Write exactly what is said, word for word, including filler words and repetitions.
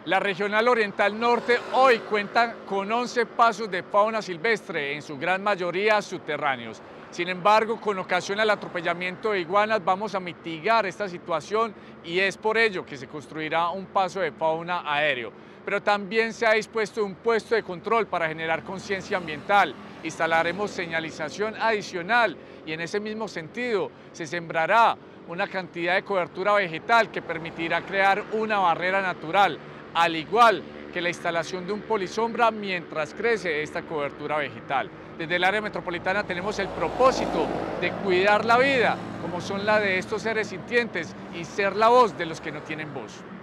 La Regional Oriental Norte hoy cuenta con once pasos de fauna silvestre, en su gran mayoría subterráneos. Sin embargo, con ocasión al atropellamiento de iguanas vamos a mitigar esta situación y es por ello que se construirá un paso de fauna aéreo. Pero también se ha dispuesto un puesto de control para generar conciencia ambiental. Instalaremos señalización adicional y en ese mismo sentido se sembrará una cantidad de cobertura vegetal que permitirá crear una barrera natural, al igual que la instalación de un polisombra mientras crece esta cobertura vegetal. Desde el área metropolitana tenemos el propósito de cuidar la vida, como son la de estos seres sintientes, y ser la voz de los que no tienen voz.